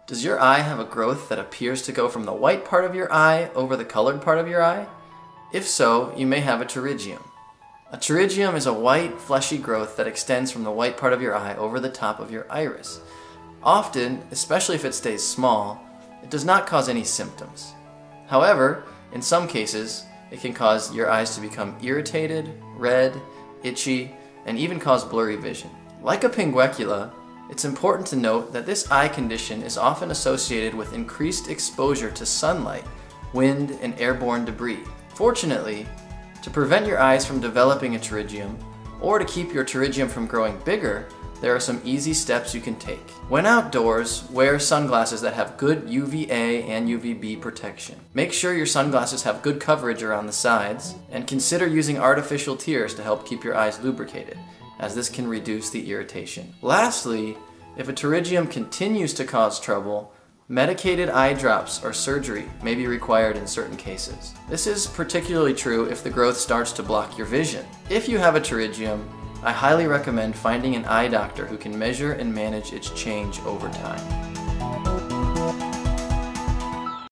Does your eye have a growth that appears to go from the white part of your eye over the colored part of your eye? If so, you may have a pterygium. A pterygium is a white, fleshy growth that extends from the white part of your eye over the top of your iris. Often, especially if it stays small, it does not cause any symptoms. However, in some cases, it can cause your eyes to become irritated, red, itchy, and even cause blurry vision. Like a pinguecula, it's important to note that this eye condition is often associated with increased exposure to sunlight, wind, and airborne debris. Fortunately, to prevent your eyes from developing a pterygium, or to keep your pterygium from growing bigger, there are some easy steps you can take. When outdoors, wear sunglasses that have good UVA and UVB protection. Make sure your sunglasses have good coverage around the sides, and consider using artificial tears to help keep your eyes lubricated, as this can reduce the irritation. Lastly, if a pterygium continues to cause trouble, medicated eye drops or surgery may be required in certain cases. This is particularly true if the growth starts to block your vision. If you have a pterygium, I highly recommend finding an eye doctor who can measure and manage its change over time.